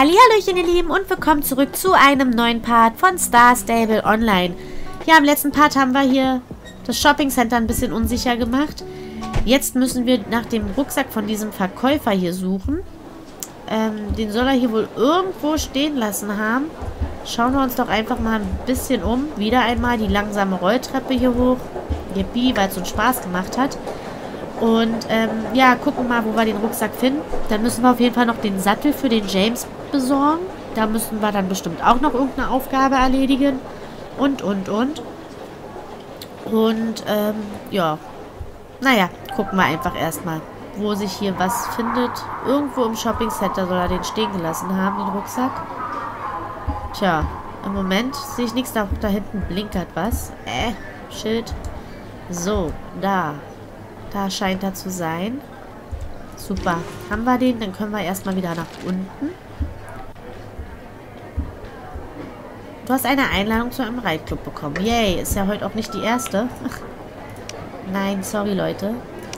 Hallihallöchen, ihr Lieben, und willkommen zurück zu einem neuen Part von Star Stable Online. Ja, im letzten Part haben wir hier das Shopping Center ein bisschen unsicher gemacht. Jetzt müssen wir nach dem Rucksack von diesem Verkäufer hier suchen. Den soll er hier wohl irgendwo stehen lassen haben. Schauen wir uns doch einfach mal ein bisschen um. Wieder einmal die langsame Rolltreppe hier hoch. Yippie, weil es uns Spaß gemacht hat. Und, ja, gucken mal, wo wir den Rucksack finden. Dann müssen wir auf jeden Fall noch den Sattel für den James besorgen. Da müssen wir dann bestimmt auch noch irgendeine Aufgabe erledigen. Und. Und, ja. Naja, gucken wir einfach erstmal, wo sich hier was findet. Irgendwo im Shopping Center soll er den stehen gelassen haben, den Rucksack. Tja, im Moment sehe ich nichts. Da hinten blinkert was. Schild. So, da. Da scheint er zu sein. Super. Haben wir den? Dann können wir erstmal wieder nach unten. Du hast eine Einladung zu einem Reitclub bekommen. Yay, ist ja heute auch nicht die erste. Nein, sorry, Leute.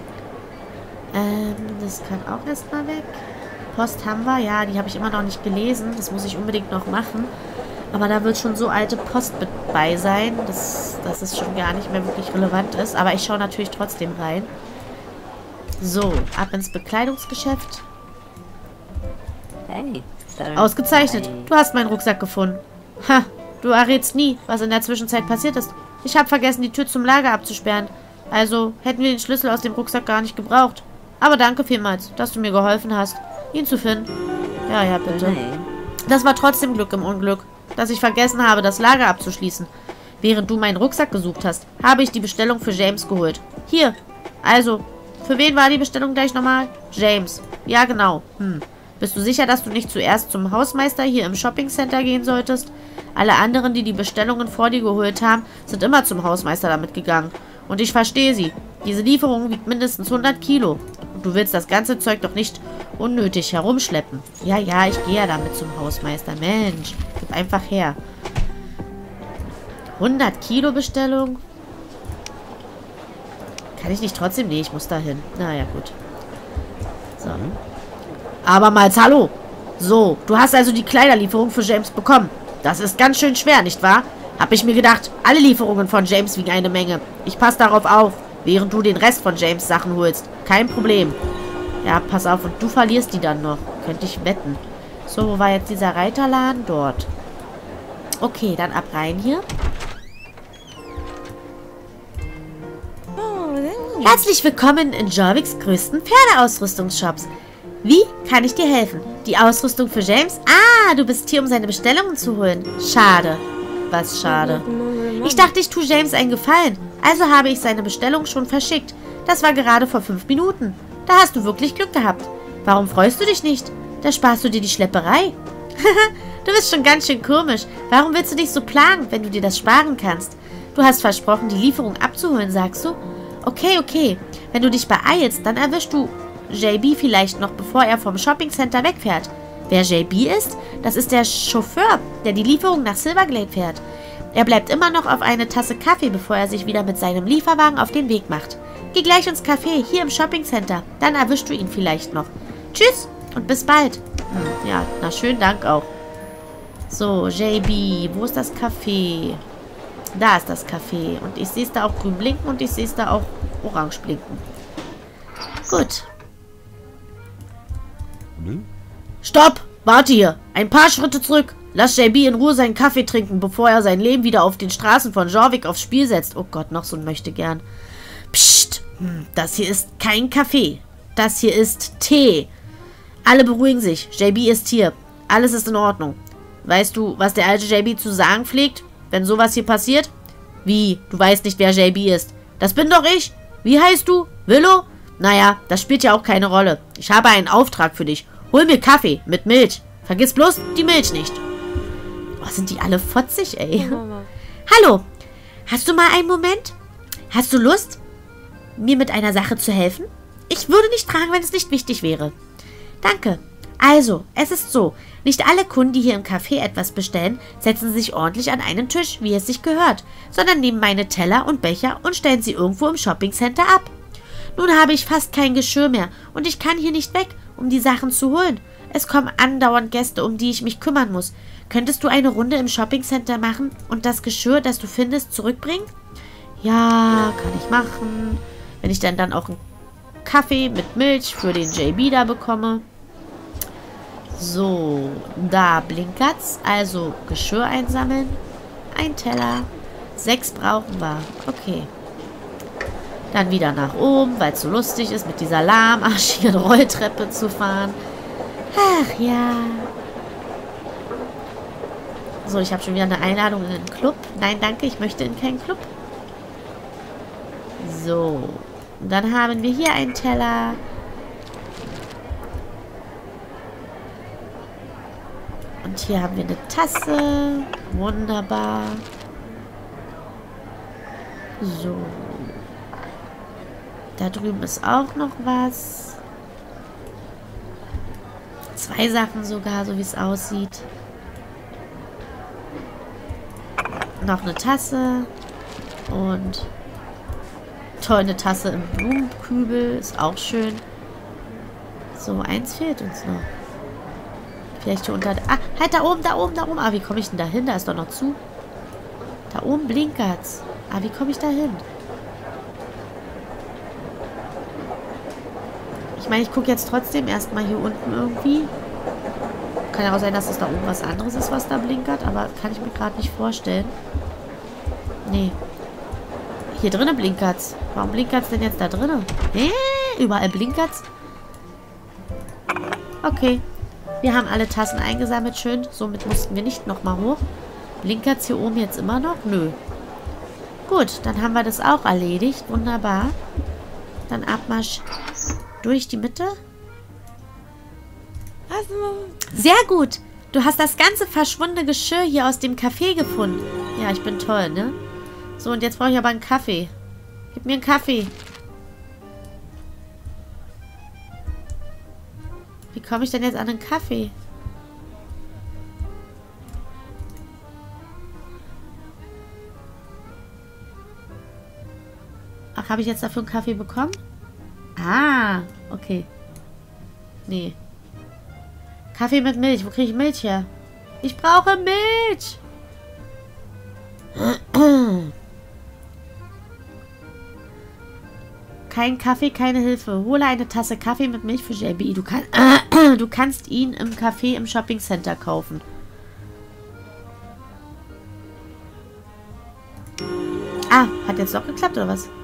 Das kann auch erstmal weg. Post haben wir. Ja, die habe ich immer noch nicht gelesen. Das muss ich unbedingt noch machen. Aber da wird schon so alte Post bei sein, dass es schon gar nicht mehr wirklich relevant ist. Aber ich schaue natürlich trotzdem rein. So, ab ins Bekleidungsgeschäft. Hey. Ausgezeichnet. Du hast meinen Rucksack gefunden. Ha, du errätst nie, was in der Zwischenzeit passiert ist. Ich habe vergessen, die Tür zum Lager abzusperren. Also hätten wir den Schlüssel aus dem Rucksack gar nicht gebraucht. Aber danke vielmals, dass du mir geholfen hast, ihn zu finden. Ja, bitte. Das war trotzdem Glück im Unglück, dass ich vergessen habe, das Lager abzuschließen. Während du meinen Rucksack gesucht hast, habe ich die Bestellung für James geholt. Hier. Also, für wen war die Bestellung gleich nochmal? James. Ja, genau. Bist du sicher, dass du nicht zuerst zum Hausmeister hier im Shopping Center gehen solltest? Alle anderen, die die Bestellungen vor dir geholt haben, sind immer zum Hausmeister damit gegangen. Und ich verstehe sie. Diese Lieferung wiegt mindestens 100 Kilo. Und du willst das ganze Zeug doch nicht unnötig herumschleppen. Ja, ich gehe ja damit zum Hausmeister. Mensch, gib einfach her. 100 Kilo Bestellung? Kann ich nicht trotzdem? Nee, ich muss da hin. Naja, gut. So. Abermals, hallo. So, du hast also die Kleiderlieferung für James bekommen. Das ist ganz schön schwer, nicht wahr? Hab ich mir gedacht, alle Lieferungen von James wiegen eine Menge. Ich passe darauf auf, während du den Rest von James Sachen holst. Kein Problem. Ja, pass auf, und du verlierst die dann noch. Könnte ich wetten. So, wo war jetzt dieser Reiterladen? Dort. Okay, dann ab rein hier. Herzlich willkommen in Jorviks größten Pferdeausrüstungsshops. Wie kann ich dir helfen? Die Ausrüstung für James? Ah, du bist hier, um seine Bestellungen zu holen. Schade. Was schade. Ich dachte, ich tue James einen Gefallen. Also habe ich seine Bestellung schon verschickt. Das war gerade vor 5 Minuten. Da hast du wirklich Glück gehabt. Warum freust du dich nicht? Da sparst du dir die Schlepperei. Du bist schon ganz schön komisch. Warum willst du dich so plagen, wenn du dir das sparen kannst? Du hast versprochen, die Lieferung abzuholen, sagst du? Okay. Wenn du dich beeilst, dann erwischst du JB vielleicht noch, bevor er vom Shopping Center wegfährt. Wer JB ist? Das ist der Chauffeur, der die Lieferung nach Silverglade fährt. Er bleibt immer noch auf eine Tasse Kaffee, bevor er sich wieder mit seinem Lieferwagen auf den Weg macht. Geh gleich ins Café, hier im Shopping Center. Dann erwischst du ihn vielleicht noch. Tschüss und bis bald. Ja, na schönen Dank auch. So, JB, wo ist das Café? Da ist das Café. Und ich sehe es da auch grün blinken und ich sehe es da auch orange blinken. Gut. Stopp! Warte hier! Ein paar Schritte zurück! Lass JB in Ruhe seinen Kaffee trinken, bevor er sein Leben wieder auf den Straßen von Jorvik aufs Spiel setzt. Oh Gott, noch so ein Möchtegern. Psst! Das hier ist kein Kaffee. Das hier ist Tee. Alle beruhigen sich. JB ist hier. Alles ist in Ordnung. Weißt du, was der alte JB zu sagen pflegt, wenn sowas hier passiert? Wie? Du weißt nicht, wer JB ist. Das bin doch ich. Wie heißt du? Willow? Naja, das spielt ja auch keine Rolle. Ich habe einen Auftrag für dich. Hol mir Kaffee mit Milch. Vergiss bloß die Milch nicht. Oh, sind die alle fotzig, ey. Hallo, hast du mal einen Moment? Hast du Lust, mir mit einer Sache zu helfen? Ich würde nicht fragen, wenn es nicht wichtig wäre. Danke. Also, es ist so, nicht alle Kunden, die hier im Café etwas bestellen, setzen sich ordentlich an einen Tisch, wie es sich gehört, sondern nehmen meine Teller und Becher und stellen sie irgendwo im Shoppingcenter ab. Nun habe ich fast kein Geschirr mehr und ich kann hier nicht weg, um die Sachen zu holen. Es kommen andauernd Gäste, um die ich mich kümmern muss. Könntest du eine Runde im Shoppingcenter machen und das Geschirr, das du findest, zurückbringen? Ja, kann ich machen. Wenn ich dann auch einen Kaffee mit Milch für den JB da bekomme. So, da blinkert's. Also Geschirr einsammeln. Ein Teller. 6 brauchen wir. Okay. Dann wieder nach oben, weil es so lustig ist, mit dieser lahmarschigen Rolltreppe zu fahren. Ach ja. So, ich habe schon wieder eine Einladung in den Club. Nein, danke, ich möchte in keinen Club. So. Und dann haben wir hier einen Teller. Und hier haben wir eine Tasse. Wunderbar. So. Da drüben ist auch noch was. 2 Sachen sogar, so wie es aussieht. Noch eine Tasse. Und toll, eine Tasse im Blumenkübel. Ist auch schön. So, eins fehlt uns noch. Vielleicht hier unter... Ah, halt da oben, da oben, da oben. Ah, wie komme ich denn da hin? Da ist doch noch zu. Da oben blinkert's. Ah, wie komme ich da hin? Ich meine, ich gucke jetzt trotzdem erstmal hier unten irgendwie. Kann ja auch sein, dass es da oben was anderes ist, was da blinkert. Aber kann ich mir gerade nicht vorstellen. Nee. Hier drinnen blinkert's. Warum blinkert's denn jetzt da drinnen? Überall blinkert's. Okay. Wir haben alle Tassen eingesammelt. Schön. Somit mussten wir nicht nochmal hoch. Blinkert's hier oben jetzt immer noch? Nö. Gut, dann haben wir das auch erledigt. Wunderbar. Dann Abmarsch durch die Mitte. Sehr gut. Du hast das ganze verschwundene Geschirr hier aus dem Café gefunden. Ja, ich bin toll, ne? So, und jetzt brauche ich aber einen Kaffee. Gib mir einen Kaffee. Wie komme ich denn jetzt an einen Kaffee? Ach, habe ich jetzt dafür einen Kaffee bekommen? Ah, okay. Nee. Kaffee mit Milch. Wo kriege ich Milch her? Ich brauche Milch. Kein Kaffee, keine Hilfe. Hole eine Tasse Kaffee mit Milch für JB. Du kannst ihn im Café im Shoppingcenter kaufen. Ah, hat jetzt doch geklappt, oder was?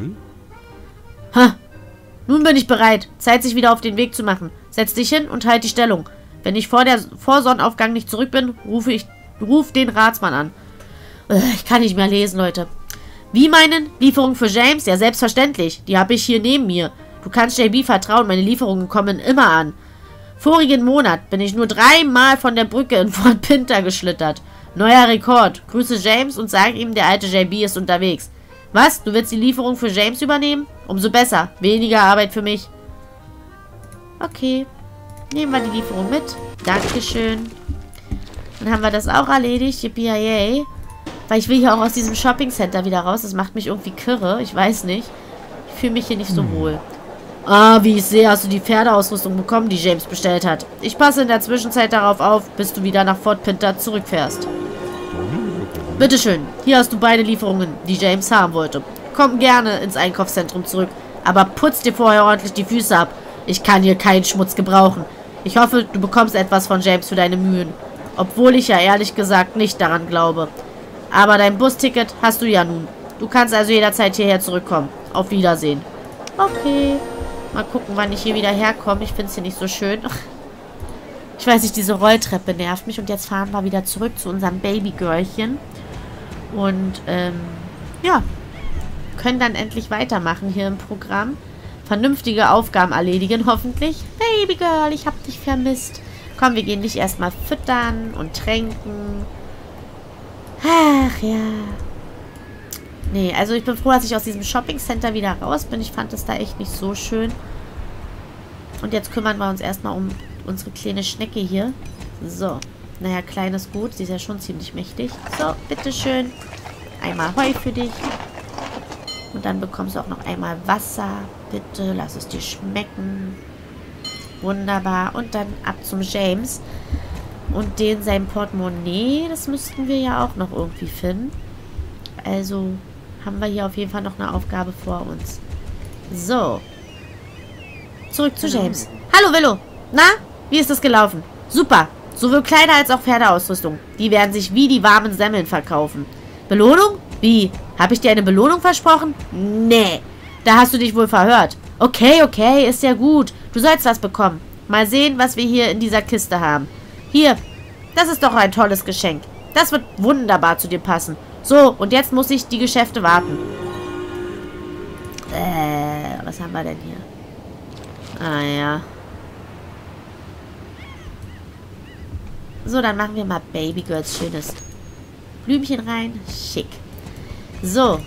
Ha! Nun bin ich bereit. Zeit, sich wieder auf den Weg zu machen. Setz dich hin und halt die Stellung. Wenn ich vor Sonnenaufgang nicht zurück bin, ruf den Ratsmann an. Ich kann nicht mehr lesen, Leute. Wie meinen? Lieferung für James? Ja, selbstverständlich. Die habe ich hier neben mir. Du kannst JB vertrauen, meine Lieferungen kommen immer an. Vorigen Monat bin ich nur 3-mal von der Brücke in Fort Pinter geschlittert. Neuer Rekord. Grüße James und sag ihm, der alte JB ist unterwegs. Was? Du willst die Lieferung für James übernehmen? Umso besser. Weniger Arbeit für mich. Okay. Nehmen wir die Lieferung mit. Dankeschön. Dann haben wir das auch erledigt. Yippie-yay. Weil ich will hier auch aus diesem Shoppingcenter wieder raus. Das macht mich irgendwie kirre. Ich weiß nicht. Ich fühle mich hier nicht so wohl. Ah, wie ich sehe, hast du die Pferdeausrüstung bekommen, die James bestellt hat. Ich passe in der Zwischenzeit darauf auf, bis du wieder nach Fort Pinter zurückfährst. Bitteschön, hier hast du beide Lieferungen, die James haben wollte. Komm gerne ins Einkaufszentrum zurück, aber putz dir vorher ordentlich die Füße ab. Ich kann hier keinen Schmutz gebrauchen. Ich hoffe, du bekommst etwas von James für deine Mühen. Obwohl ich ja ehrlich gesagt nicht daran glaube. Aber dein Busticket hast du ja nun. Du kannst also jederzeit hierher zurückkommen. Auf Wiedersehen. Okay. Mal gucken, wann ich hier wieder herkomme. Ich finde es hier nicht so schön. Ich weiß nicht, diese Rolltreppe nervt mich. Und jetzt fahren wir wieder zurück zu unserem Babygirlchen. Und, ja. Können dann endlich weitermachen hier im Programm. Vernünftige Aufgaben erledigen, hoffentlich. Babygirl, ich hab dich vermisst. Komm, wir gehen dich erstmal füttern und tränken. Ach, ja. Nee, also ich bin froh, dass ich aus diesem Shoppingcenter wieder raus bin. Ich fand das da echt nicht so schön. Und jetzt kümmern wir uns erstmal um unsere kleine Schnecke hier. So. Naja, klein ist gut. Sie ist ja schon ziemlich mächtig. So, bitteschön. Einmal Heu für dich. Und dann bekommst du auch noch einmal Wasser. Bitte, lass es dir schmecken. Wunderbar. Und dann ab zum James. Und den sein Portemonnaie, das müssten wir ja auch noch irgendwie finden. Also haben wir hier auf jeden Fall noch eine Aufgabe vor uns. So. Zurück zu James. Hallo, Willow. Na, wie ist das gelaufen? Super. Sowohl Kleider als auch Pferdeausrüstung. Die werden sich wie die warmen Semmeln verkaufen. Belohnung? Wie? Habe ich dir eine Belohnung versprochen? Nee. Da hast du dich wohl verhört. Okay, okay, ist ja gut. Du sollst was bekommen. Mal sehen, was wir hier in dieser Kiste haben. Hier, das ist doch ein tolles Geschenk. Das wird wunderbar zu dir passen. So, und jetzt muss ich die Geschäfte warten. Was haben wir denn hier? Ah, ja. So, dann machen wir mal Babygirls schönes Blümchen rein. Schick. So.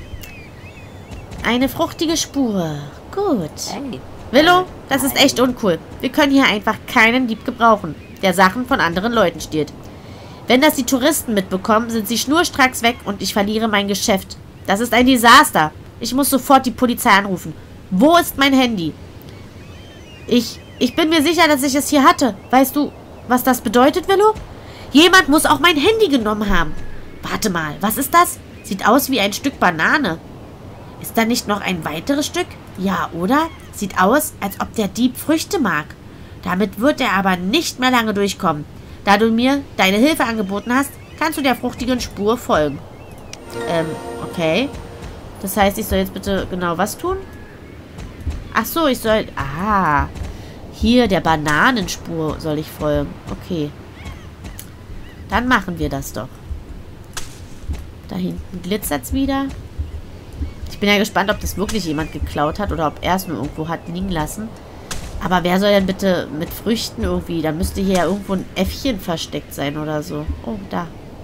Eine fruchtige Spur. Gut. Hey. Willow, das ist echt uncool. Wir können hier einfach keinen Dieb gebrauchen, der Sachen von anderen Leuten stiehlt. Wenn das die Touristen mitbekommen, sind sie schnurstracks weg und ich verliere mein Geschäft. Das ist ein Desaster. Ich muss sofort die Polizei anrufen. Wo ist mein Handy? Ich bin mir sicher, dass ich es hier hatte. Weißt du, was das bedeutet, Willow? Jemand muss auch mein Handy genommen haben. Warte mal, was ist das? Sieht aus wie ein Stück Banane. Ist da nicht noch ein weiteres Stück? Ja, oder? Sieht aus, als ob der Dieb Früchte mag. Damit wird er aber nicht mehr lange durchkommen. Da du mir deine Hilfe angeboten hast, kannst du der fruchtigen Spur folgen. Okay. Das heißt, ich soll jetzt bitte genau was tun? Ach so, ich soll... Ah, hier der Bananenspur soll ich folgen. Okay. Dann machen wir das doch. Da hinten glitzert es wieder. Ich bin ja gespannt, ob das wirklich jemand geklaut hat oder ob er es nur irgendwo hat liegen lassen. Aber wer soll denn bitte mit Früchten irgendwie... Da müsste hier ja irgendwo ein Äffchen versteckt sein oder so. Oh, da.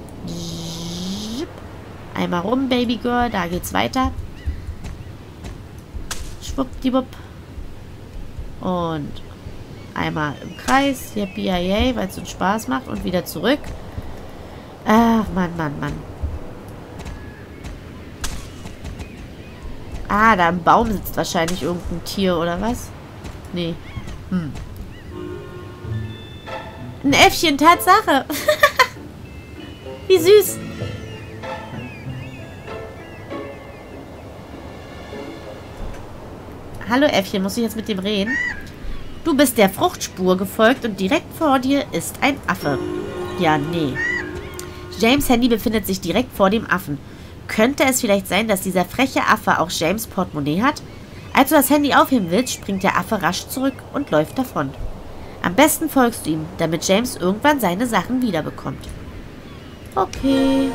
Einmal rum, Babygirl. Da geht's weiter. Schwuppdiwupp. Und einmal im Kreis. Yippie, weil es uns Spaß macht. Und wieder zurück. Ach, Mann, Mann, Mann. Ah, da im Baum sitzt wahrscheinlich irgendein Tier, oder was? Nee. Ein Äffchen, Tatsache. Wie süß. Hallo Äffchen, muss ich jetzt mit dem reden? Du bist der Fruchtspur gefolgt und direkt vor dir ist ein Affe. Ja, nee. James' Handy befindet sich direkt vor dem Affen. Könnte es vielleicht sein, dass dieser freche Affe auch James' Portemonnaie hat? Als du das Handy aufheben willst, springt der Affe rasch zurück und läuft davon. Am besten folgst du ihm, damit James irgendwann seine Sachen wiederbekommt. Okay.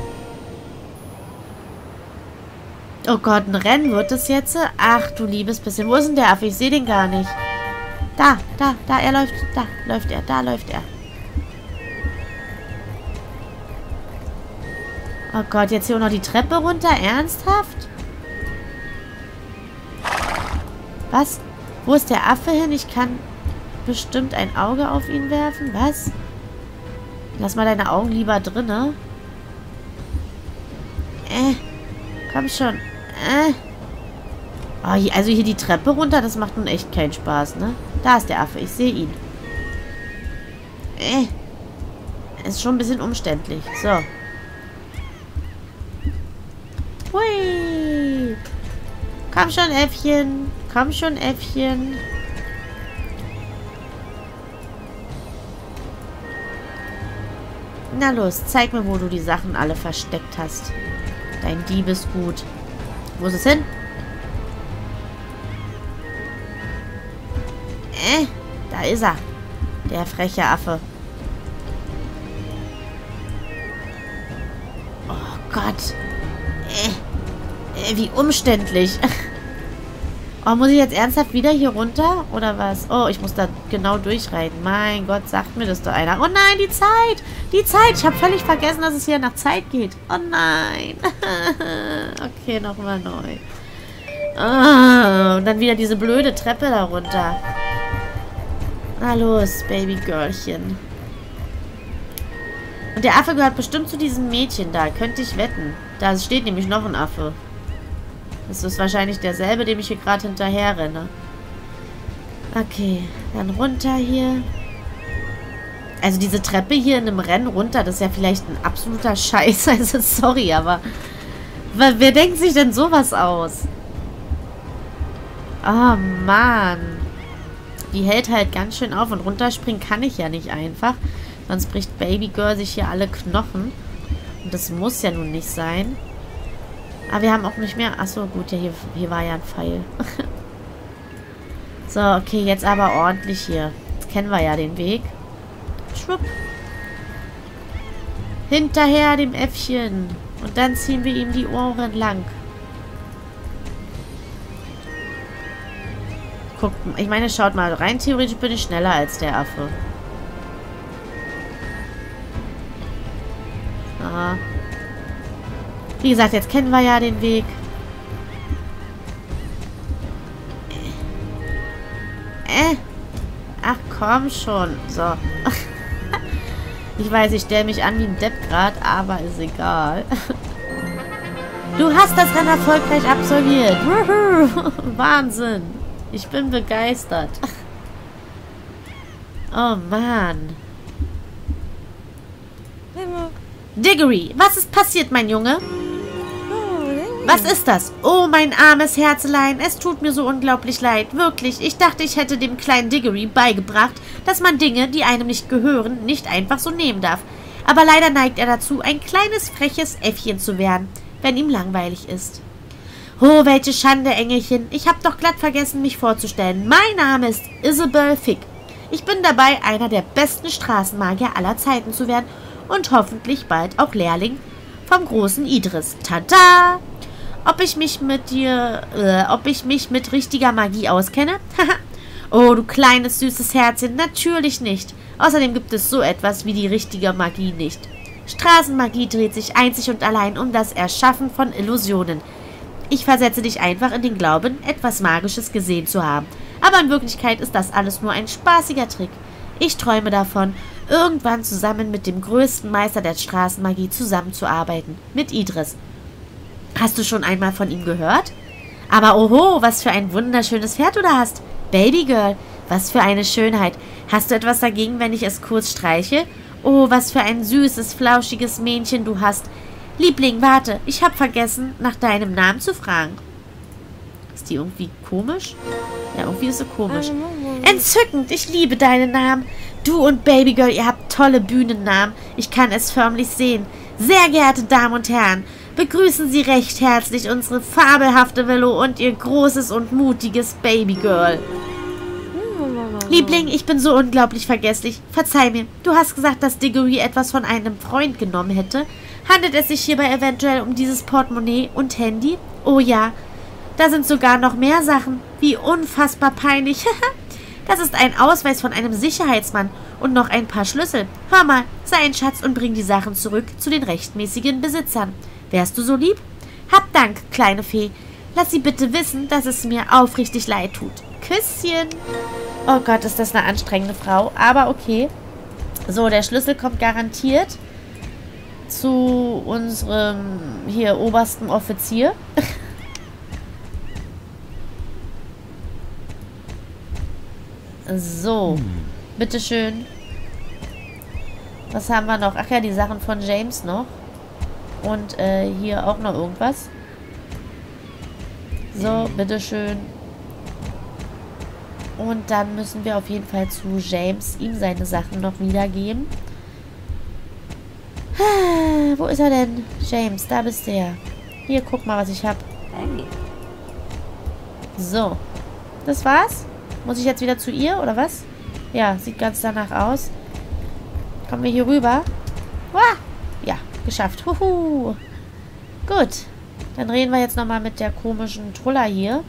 Oh Gott, ein Rennen wird es jetzt? Ach du liebes bisschen. Wo ist denn der Affe? Ich sehe den gar nicht. Da, er läuft. Da läuft er. Oh Gott, jetzt hier auch noch die Treppe runter? Ernsthaft? Was? Wo ist der Affe hin? Ich kann bestimmt ein Auge auf ihn werfen. Was? Lass mal deine Augen lieber drinne. Komm schon. Oh, also hier die Treppe runter, das macht nun echt keinen Spaß, ne? Da ist der Affe, ich sehe ihn. Ist schon ein bisschen umständlich. So. Hui. Komm schon, Äffchen. Komm schon, Äffchen. Na los, zeig mir, wo du die Sachen alle versteckt hast. Dein Diebesgut. Wo ist es hin? Da ist er. Der freche Affe. Oh Gott. Wie umständlich. Oh, muss ich jetzt ernsthaft wieder hier runter? Oder was? Oh, ich muss da genau durchreiten. Mein Gott, sagt mir das doch einer. Oh nein, die Zeit. Die Zeit. Ich habe völlig vergessen, dass es hier nach Zeit geht. Oh nein. Okay, nochmal neu. Und dann wieder diese blöde Treppe da runter. Na los, Babygirlchen. Und der Affe gehört bestimmt zu diesem Mädchen da. Könnte ich wetten. Da steht nämlich noch ein Affe. Das ist wahrscheinlich derselbe, dem ich hier gerade hinterher renne. Okay. Dann runter hier. Also diese Treppe hier in einem Rennen runter, das ist ja vielleicht ein absoluter Scheiß. Also sorry, aber wer denkt sich denn sowas aus? Oh, Mann. Die hält halt ganz schön auf und runterspringen kann ich ja nicht einfach. Sonst bricht Babygirl sich hier alle Knochen. Und das muss ja nun nicht sein. Aber wir haben auch nicht mehr... Achso, gut, ja, hier war ja ein Pfeil. So, okay, jetzt aber ordentlich hier. Jetzt kennen wir ja den Weg. Schwupp. Hinterher dem Äffchen. Und dann ziehen wir ihm die Ohren lang. Guckt, ich meine, schaut mal, rein theoretisch bin ich schneller als der Affe. Ah. Wie gesagt, jetzt kennen wir ja den Weg. Ach, komm schon. So. Ich weiß, ich stelle mich an wie ein Depp gerade, aber ist egal. Du hast das Rennen erfolgreich absolviert. Wahnsinn. Ich bin begeistert. Oh, Mann. Diggory, was ist passiert, mein Junge? Was ist das? Oh, mein armes Herzelein. Es tut mir so unglaublich leid. Wirklich, ich dachte, ich hätte dem kleinen Diggory beigebracht, dass man Dinge, die einem nicht gehören, nicht einfach so nehmen darf. Aber leider neigt er dazu, ein kleines, freches Äffchen zu werden, wenn ihm langweilig ist. Oh, welche Schande, Engelchen. Ich habe doch glatt vergessen, mich vorzustellen. Mein Name ist Isabel Figg. Ich bin dabei, einer der besten Straßenmagier aller Zeiten zu werden und hoffentlich bald auch Lehrling vom großen Idris. Tada! Ob ich mich mit richtiger Magie auskenne? Oh, du kleines, süßes Herzchen, natürlich nicht. Außerdem gibt es so etwas wie die richtige Magie nicht. Straßenmagie dreht sich einzig und allein um das Erschaffen von Illusionen. Ich versetze dich einfach in den Glauben, etwas Magisches gesehen zu haben. Aber in Wirklichkeit ist das alles nur ein spaßiger Trick. Ich träume davon, irgendwann zusammen mit dem größten Meister der Straßenmagie zusammenzuarbeiten. Mit Idris. Hast du schon einmal von ihm gehört? Aber oho, was für ein wunderschönes Pferd du da hast. Babygirl, was für eine Schönheit. Hast du etwas dagegen, wenn ich es kurz streiche? Oh, was für ein süßes, flauschiges Mähnchen du hast. Liebling, warte, ich habe vergessen, nach deinem Namen zu fragen. Ist die irgendwie komisch? Ja, irgendwie ist sie komisch. Entzückend, ich liebe deinen Namen. Du und Babygirl, ihr habt tolle Bühnennamen. Ich kann es förmlich sehen. Sehr geehrte Damen und Herren, begrüßen Sie recht herzlich unsere fabelhafte Velo und ihr großes und mutiges Babygirl. Liebling, ich bin so unglaublich vergesslich. Verzeih mir, du hast gesagt, dass Diggory etwas von einem Freund genommen hätte. Handelt es sich hierbei eventuell um dieses Portemonnaie und Handy? Oh ja, da sind sogar noch mehr Sachen. Wie unfassbar peinlich. Das ist ein Ausweis von einem Sicherheitsmann und noch ein paar Schlüssel. Hör mal, sei ein Schatz und bring die Sachen zurück zu den rechtmäßigen Besitzern. Wärst du so lieb? Hab Dank, kleine Fee. Lass sie bitte wissen, dass es mir aufrichtig leid tut. Küsschen. Oh Gott, ist das eine anstrengende Frau. Aber okay. So, der Schlüssel kommt garantiert zu unserem hier obersten Offizier. So. Bitteschön. Was haben wir noch? Ach ja, die Sachen von James noch. Und hier auch noch irgendwas. So, bitteschön. Und dann müssen wir auf jeden Fall zu James ihm seine Sachen noch wiedergeben. Wo ist er denn? James, da bist du ja. Hier, guck mal, was ich habe. So. Das war's? Muss ich jetzt wieder zu ihr, oder was? Ja, sieht ganz danach aus. Kommen wir hier rüber? Wah! Ja, geschafft. Huhu. Gut. Dann reden wir jetzt nochmal mit der komischen Trulla hier.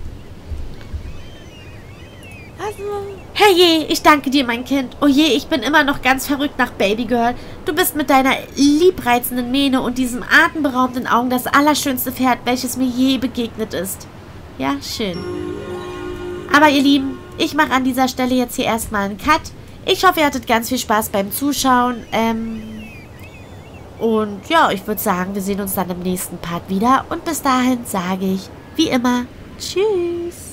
Herrje, ich danke dir, mein Kind. Oh je, ich bin immer noch ganz verrückt nach Babygirl. Du bist mit deiner liebreizenden Mähne und diesem atemberaubenden Augen das allerschönste Pferd, welches mir je begegnet ist. Ja, schön. Aber ihr Lieben, ich mache an dieser Stelle jetzt hier erstmal einen Cut. Ich hoffe, ihr hattet ganz viel Spaß beim Zuschauen. Und ja, ich würde sagen, wir sehen uns dann im nächsten Part wieder. Und bis dahin sage ich, wie immer, tschüss.